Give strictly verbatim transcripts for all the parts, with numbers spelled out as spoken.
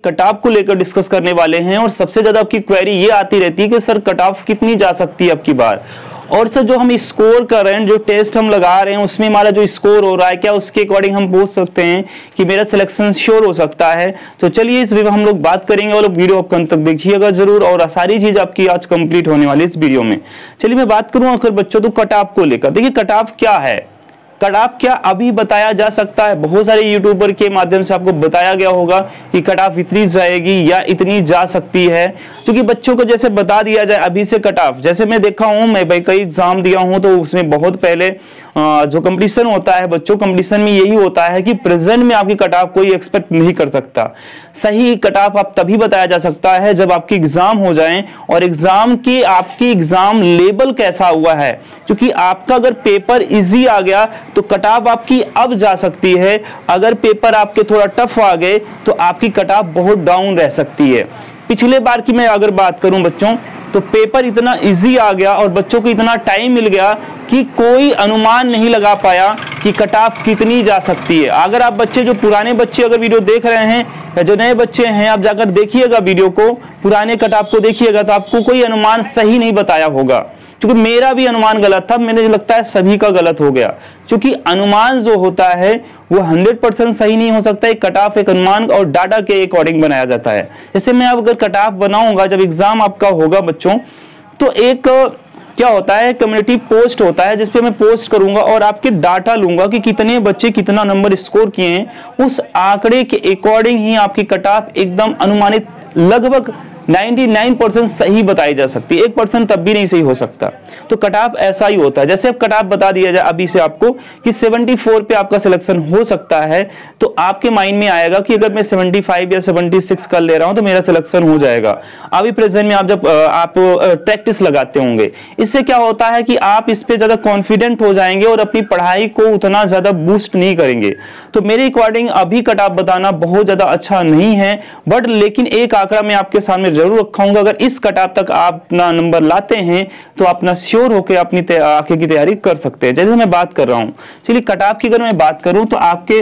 Cut off को लेकर discuss करने वाले हैं। और सबसे ज्यादा आपकी क्वेरी ये आती रहती है कि सर कट ऑफ कितनी जा सकती है आपकी बार, और सर जो हम स्कोर कर रहे हैं, जो टेस्ट हम लगा रहे हैं, उसमें हमारा जो स्कोर हो रहा है क्या उसके अकॉर्डिंग हम बोल सकते हैं कि मेरा सिलेक्शन श्योर हो सकता है। तो चलिए इस वीडियो में हम लोग बात करेंगे और वीडियो आप अंत तक देखिएगा जरूर, और सारी चीज आपकी आज कंप्लीट होने वाली इस वीडियो में। चलिए मैं बात करूं आखिर बच्चों तो कट ऑफ को लेकर। देखिए कट ऑफ क्या है, कट ऑफ क्या अभी बताया जा सकता है। बहुत सारे यूट्यूबर के माध्यम से आपको बताया गया होगा कि कट ऑफ इतनी जाएगी या इतनी जा सकती है, क्योंकि बच्चों को जैसे बता दिया जाए अभी से कट ऑफ। जैसे मैं देखा हूं, मैं भाई कई एग्जाम दिया हूं तो उसमें बहुत पहले जो कंपटीशन होता है बच्चों, कंपटीशन में यही होता है कि प्रेजेंट में आपकी कट ऑफ कोई एक्सपेक्ट नहीं कर सकता। सही कट ऑफ आप तभी बताया जा सकता है जब आपकी एग्जाम हो जाए और एग्जाम की आपकी एग्जाम लेवल कैसा हुआ है। क्योंकि आपका अगर पेपर इजी आ गया तो कट ऑफ आपकी अब जा सकती है, अगर पेपर आपके थोड़ा टफ आ गए तो आपकी कट ऑफ बहुत डाउन रह सकती है। पिछले बार की मैं अगर बात करूं बच्चों तो पेपर इतना इजी आ गया और बच्चों को इतना टाइम मिल गया कि कोई अनुमान नहीं लगा पाया कि कट ऑफ कितनी जा सकती है। अगर आप बच्चे जो पुराने बच्चे अगर वीडियो देख रहे हैं या जो नए बच्चे हैं, आप जाकर देखिएगा वीडियो को, पुराने कट ऑफ को देखिएगा तो आपको कोई अनुमान सही नहीं बताया होगा। क्योंकि मेरा भी अनुमान गलत था, मुझे लगता है सभी का गलत हो गया। क्योंकि अनुमान जो होता है वो हंड्रेड परसेंट सही नहीं हो सकता। एक कट ऑफ एक अनुमान और डाटा के अकॉर्डिंग बनाया जाता है। जैसे मैं अब अगर कट ऑफ बनाऊंगा जब एग्जाम आपका होगा बच्चों, तो एक क्या होता है कम्युनिटी पोस्ट होता है जिसपे मैं पोस्ट करूंगा और आपके डाटा लूंगा कि कितने बच्चे कितना नंबर स्कोर किए हैं। उस आंकड़े के अकॉर्डिंग ही आपकी कट ऑफ एकदम अनुमानित लगभग निन्यानवे परसेंट सही बताई जा सकती है, एक परसेंट तब भी नहीं सही हो सकता। तो कट ऑफ ऐसा ही होता है। जैसे अब कट ऑफ बता दिया जाए अभी से आपको कि चौहत्तर पे आपका सिलेक्शन हो सकता है, तो आपके माइंड में आएगा कि अगर मैं पचहत्तर या छिहत्तर कर ले रहा हूं तो मेरा सिलेक्शन हो जाएगा। अभी प्रेजेंट में आप जब आप प्रैक्टिस लगाते होंगे, इससे क्या होता है कि आप इस पे ज्यादा कॉन्फिडेंट हो जाएंगे और अपनी पढ़ाई को उतना ज्यादा बूस्ट नहीं करेंगे। तो मेरे अकॉर्डिंग अभी कट ऑफ बताना बहुत ज्यादा अच्छा नहीं है, बट लेकिन एक आंकड़ा मैं आपके सामने जरूर रखाऊंगा। अगर इस कट ऑफ तक आप अपना नंबर लाते हैं तो अपना श्योर होकर अपनी आगे की तैयारी कर सकते हैं। जैसे मैं बात कर रहा हूं, चलिए कट ऑफ की अगर मैं बात करूं तो आपके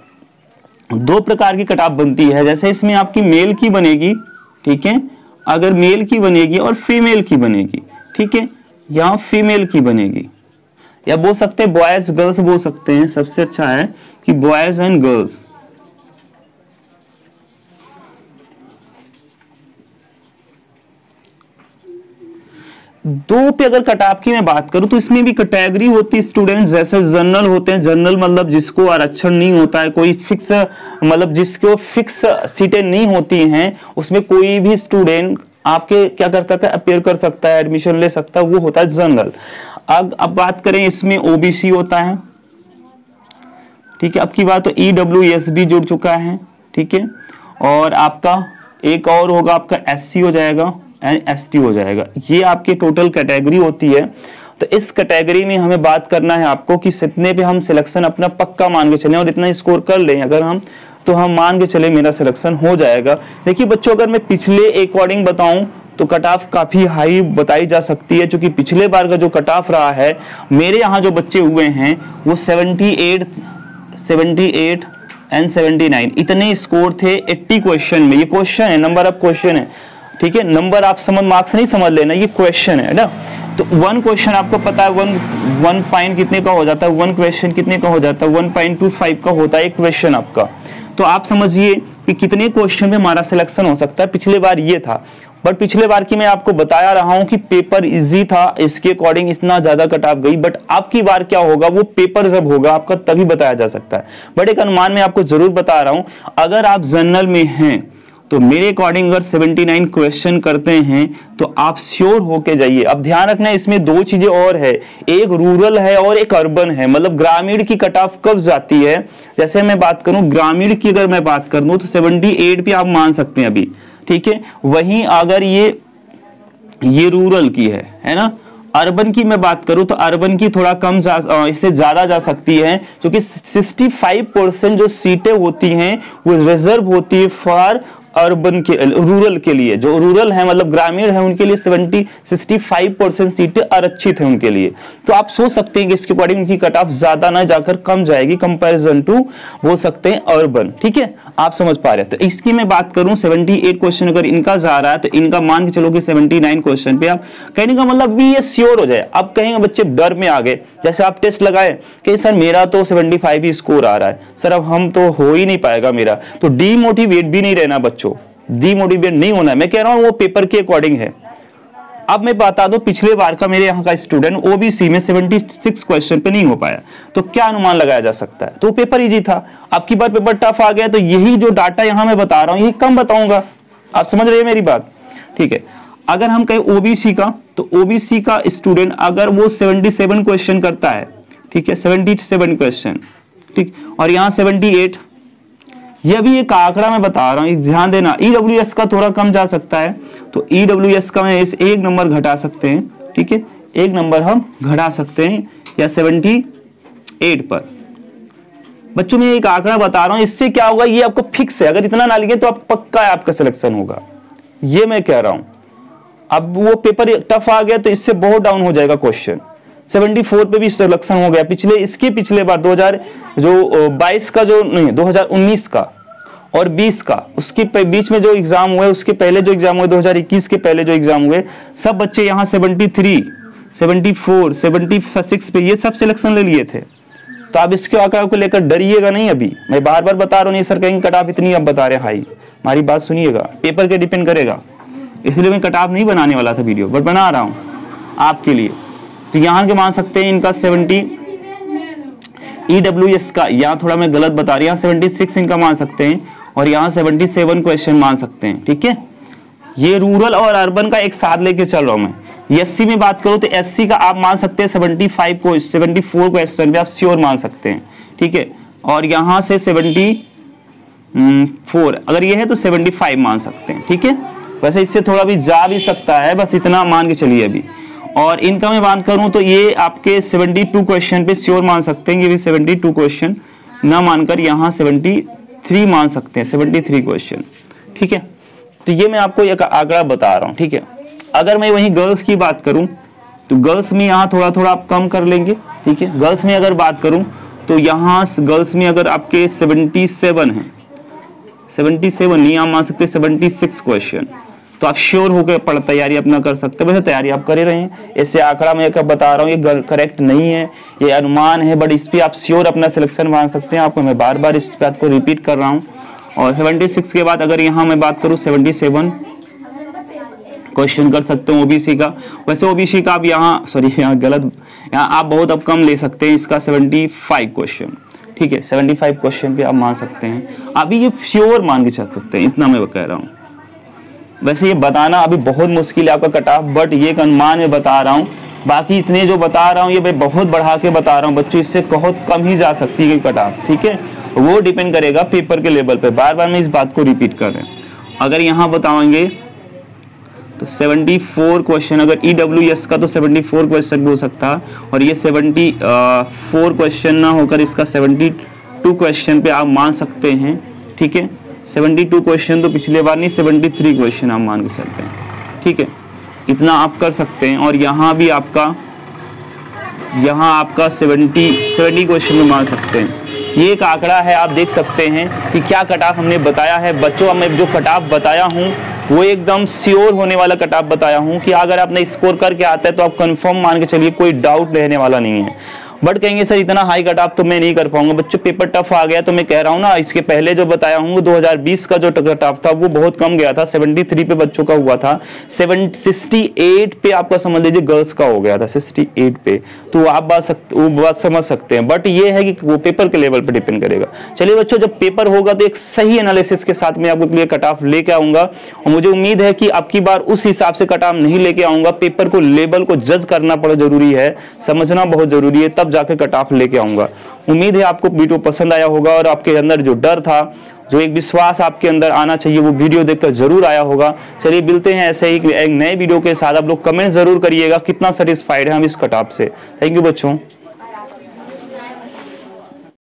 दो प्रकार की कट ऑफ बनती है। जैसे इसमें आपकी मेल की बनेगी, ठीक है, अगर मेल की बनेगी और फीमेल की बनेगी, ठीक है, यहां फीमेल की बनेगी, या बोल सकते हैं बॉयज गर्ल्स बोल सकते हैं, सबसे अच्छा है कि बॉयज एंड गर्ल्स। दो पे अगर कट ऑफ की मैं बात करूं तो इसमें भी कैटेगरी होती है स्टूडेंट्स। जैसे जनरल होते हैं, जनरल मतलब जिसको आरक्षण नहीं होता है, कोई फिक्स मतलब जिसको फिक्स सीटें नहीं होती हैं, उसमें कोई भी स्टूडेंट आपके क्या कर सकता है, अपेयर कर सकता है, एडमिशन ले सकता है, वो होता है जनरल। अब अब बात करें इसमें ओबीसी होता है, ठीक है। अब की बात तो ईडब्ल्यूएस भी जुड़ चुका है, ठीक है, और आपका एक और होगा आपका एससी हो जाएगा एंड एसटी हो जाएगा। ये आपकी टोटल कैटेगरी होती है। तो इस कैटेगरी में हमें बात करना है आपको कि कितने पे हम सिलेक्शन अपना पक्का मान के चलें और इतना स्कोर कर लें अगर हम, तो हम मान के चले मेरा सिलेक्शन हो जाएगा। देखिए बच्चों अगर मैं पिछले अकॉर्डिंग बताऊं तो कट ऑफ काफी हाई बताई जा सकती है, क्योंकि पिछले बार का जो कट ऑफ रहा है, मेरे यहाँ जो बच्चे हुए हैं वो seventy eight seventy eight and seventy nine इतने स्कोर थे अस्सी क्वेश्चन में। ये क्वेश्चन है, नंबर ऑफ क्वेश्चन है, ठीक है, नंबर आप समझ मार्क्स नहीं समझ लेना, ये क्वेश्चन है ना। तो वन क्वेश्चन आपको पता है वन वन पॉइंट कितने का हो जाता है, वन क्वेश्चन कितने का हो जाता है, वन पॉइंट टू फाइव का होता है एक क्वेश्चन आपका। तो आप समझिए कि कितने क्वेश्चन में हमारा सिलेक्शन हो सकता है। पिछले बार ये था, बट पिछले बार की मैं आपको बताया रहा हूं कि पेपर इजी था, इसके अकॉर्डिंग इतना ज्यादा कट ऑफ गई। बट अब की बार क्या होगा, वो पेपर जब होगा आपका तभी बताया जा सकता है। बट एक अनुमान मैं आपको जरूर बता रहा हूं, अगर आप जनरल में हैं तो मेरे अकॉर्डिंग अगर उन्यासी क्वेश्चन करते हैं तो आप श्योर होके जाइए। अब ध्यान रखना इसमें दो चीजें और है, एक रूरल है और एक अर्बन है। मतलब ग्रामीण की कट ऑफ कब जाती है, जैसे मैं बात करूं ग्रामीण की अगर मैं बात कर दूं तो अठहत्तर पे आप मान सकते हैं अभी, ठीक है। वहीं अगर ये ये रूरल की है है ना, अर्बन की मैं बात करूं तो अर्बन की थोड़ा कम जा, इससे ज्यादा जा सकती है, क्योंकि पैंसठ परसेंट जो सीटें होती हैं वो रिजर्व होती है फॉर अर्बन के रूरल के लिए, जो रूरल है मतलब ग्रामीण है उनके लिए सेवेंटी सिक्सटी फाइव परसेंट सीटें आरक्षित है उनके लिए। तो आप सोच सकते हैं कि इसके अकॉर्डिंग उनकी कट ऑफ ज्यादा ना जाकर कम जाएगी कंपैरिजन टू बोल सकते हैं अर्बन। ठीक है, आप समझ पा रहे हैं। तो इसकी मैं बात करूं अठहत्तर क्वेश्चन अगर इनका जा रहा है तो इनका मान के चलो कि उन्यासी क्वेश्चन पे आप कहने का मतलब भी ये श्योर हो जाए। अब कहेंगे बच्चे डर में आ गए, जैसे आप टेस्ट लगाए कि सर मेरा तो पचहत्तर ही स्कोर आ रहा है, सर अब हम तो हो ही नहीं पाएगा मेरा, तो डीमोटिवेट भी नहीं रहना बच्चों, डीमोटिवेट नहीं होना है। मैं कह रहा हूं वो पेपर के अकॉर्डिंग है। अब मैं बता दूं पिछले बार का मेरे यहाँ का स्टूडेंट ओबीसी में छिहत्तर क्वेश्चन पे नहीं हो पाया, तो क्या अनुमान लगाया जा सकता है? तो पेपर इजी था। अब की बार पेपर टफ आ गया, तो यही जो डाटा यहाँ मैं बता रहा हूँ यही कम बताऊंगा। आप समझ रहे हैं मेरी बात? ठीक है, अगर हम कहें ओबीसी का, तो ओबीसी का स्टूडेंट अगर वो सतहत्तर क्वेश्चन करता है, ठीक है, सतहत्तर क्वेश्चन, ठीक, और यहाँ अठहत्तर, यह भी एक आंकड़ा मैं बता रहा हूं, ध्यान देना। ईडब्ल्यूएस का थोड़ा कम जा सकता है, तो ईडब्ल्यूएस का मैं इस एक नंबर घटा सकते हैं, ठीक है, एक नंबर हम घटा सकते हैं या अठहत्तर पर। बच्चों में एक आंकड़ा बता रहा हूं, इससे क्या होगा ये आपको फिक्स है, अगर इतना ना लिखे तो आप पक्का है आपका सिलेक्शन होगा, ये मैं कह रहा हूं। अब वो पेपर टफ आ गया तो इससे बहुत डाउन हो जाएगा क्वेश्चन। चौहत्तर पे भी सिलेक्शन हो गया, पिछले इसके पिछले बार दो हज़ार जो बाईस का जो नहीं दो हज़ार उन्नीस का और बीस का, उसके बीच में जो एग्जाम हुए, उसके पहले जो एग्जाम हुए दो हज़ार इक्कीस के पहले जो एग्जाम हुए, सब बच्चे यहाँ तिहत्तर, चौहत्तर, छिहत्तर पे ये सब सिलेक्शन ले लिए थे। तो आप इसके आंकड़ा को लेकर डरिएगा नहीं। अभी मैं बार बार बता रहा हूँ, नहीं सर कहेंगे कट ऑफ इतनी अब बता रहे हैं हाई, हमारी बात सुनिएगा, पेपर के डिपेंड करेगा, इसलिए मैं कट ऑफ नहीं बनाने वाला था वीडियो, बट बना रहा हूँ आपके लिए। तो यहाँ के मान सकते हैं इनका सत्तर, ईडब्ल्यूएस का यहाँ थोड़ा मैं गलत बता रहा हूँ, छिहत्तर इनका मान सकते हैं, और यहाँ सतहत्तर क्वेश्चन मान सकते हैं। ठीक है, ये रूरल और अर्बन का एक साथ लेके चल रहा हूँ मैं। एससी में बात करूँ तो एससी का आप मान सकते हैं पचहत्तर को चौहत्तर क्वेश्चन पे आप श्योर मान सकते हैं। ठीक है, और यहाँ से चौहत्तर अगर ये है तो पचहत्तर मान सकते हैं। ठीक है, वैसे इससे थोड़ा भी जा भी सकता है, बस इतना मान के चलिए अभी। और इनका मैं बात करूं तो ये आपके बहत्तर क्वेश्चन पे श्योर मान सकते हैं, ये भी बहत्तर क्वेश्चन ना मानकर यहाँ तिहत्तर मान सकते हैं, तिहत्तर क्वेश्चन। ठीक है, तो ये मैं आपको एक आंकड़ा बता रहा हूँ। ठीक है, अगर मैं वहीं गर्ल्स की बात करूं तो गर्ल्स में यहाँ थोड़ा थोड़ा आप कम कर लेंगे। ठीक है, गर्ल्स में अगर बात करूं तो यहाँ गर्ल्स में अगर आपके सतहत्तर है, सतहत्तर नहीं आप मान सकते छिहत्तर क्वेश्चन, तो आप श्योर होकर पढ़ तैयारी अपना कर सकते हैं। वैसे तैयारी आप कर ही रहे हैं, ऐसे आंकड़ा मैं कब बता रहा हूँ ये करेक्ट नहीं है, ये अनुमान है, बट इस पर आप श्योर अपना सिलेक्शन मान सकते हैं। आपको मैं बार बार इस बात को रिपीट कर रहा हूँ। और छिहत्तर के बाद अगर यहाँ मैं बात करूँ सतहत्तर क्वेश्चन कर सकते हैं ओबीसी का। वैसे ओबीसी का आप यहाँ सॉरी यहाँ गलत, यहाँ आप बहुत अब कम ले सकते हैं, इसका पचहत्तर क्वेश्चन। ठीक है, पचहत्तर क्वेश्चन पे आप मान सकते हैं, अभी ये श्योर मान के चल सकते हैं, इतना मैं कह रहा हूँ। वैसे ये बताना अभी बहुत मुश्किल है आपका कट ऑफ, बट ये एक अनुमान में बता रहा हूँ। बाकी इतने जो बता रहा हूँ ये मैं बहुत बढ़ा के बता रहा हूँ बच्चों, इससे बहुत कम ही जा सकती है कट ऑफ। ठीक है, वो डिपेंड करेगा पेपर के लेवल पे, बार बार मैं इस बात को रिपीट कर रहे हैं। अगर यहाँ बताएंगे तो चौहत्तर क्वेश्चन, अगर ईडब्ल्यूएस का तो चौहत्तर क्वेश्चन हो सकता है, और ये चौहत्तर क्वेश्चन ना होकर इसका बहत्तर क्वेश्चन पे आप मान सकते हैं। ठीक है, बहत्तर क्वेश्चन तो पिछले बार नहीं, तिहत्तर क्वेश्चन आप मान के चलते हैं। ठीक है, इतना आप कर सकते हैं। और यहाँ भी आपका यहाँ आपका सत्तर सत्तर क्वेश्चन में मान सकते हैं। ये एक आंकड़ा है, आप देख सकते हैं कि क्या कट ऑफ हमने बताया है बच्चों। मैं जो कट ऑफ बताया हूँ वो एकदम श्योर होने वाला कट ऑफ बताया हूँ कि अगर आपने स्कोर करके आता है तो आप कंफर्म मान के चलिए, कोई डाउट रहने वाला नहीं है। बट कहेंगे सर इतना हाई कट ऑफ तो मैं नहीं कर पाऊंगा बच्चों, पेपर टफ आ गया। तो मैं कह रहा हूँ ना, इसके पहले जो बताया हूँ दो हज़ार बीस का जो कट ऑफ था वो बहुत कम गया था, तिहत्तर पे बच्चों का हुआ था, अड़सठ पे आपका समझ लीजिए गर्ल्स का हो गया था, अड़सठ पे। तो आप बात सकते वो बात समझ सकते हैं, बट ये है कि वो पेपर के लेवल पे डिपेंड करेगा। चलिए बच्चों, जब पेपर होगा तो एक सही एनालिसिस के साथ मैं आपके लिए कट ऑफ लेके आऊंगा, और मुझे उम्मीद है कि आपकी बार उस हिसाब से कट ऑफ नहीं लेके आऊंगा। पेपर को लेवल को जज करना बड़ा जरूरी है, समझना बहुत जरूरी है, तब जाके कट ऑफ लेके आऊंगा। उम्मीद है आपको वीडियो पसंद आया होगा, और आपके अंदर जो डर था, जो एक विश्वास आपके अंदर आना चाहिए, वो वीडियो देखकर जरूर आया होगा। चलिए मिलते हैं ऐसे ही एक नए वीडियो के साथ। आप लोग कमेंट जरूर करिएगा कितना सेटिस्फाइड है हम इस कट ऑफ से। थैंक यू बच्चों।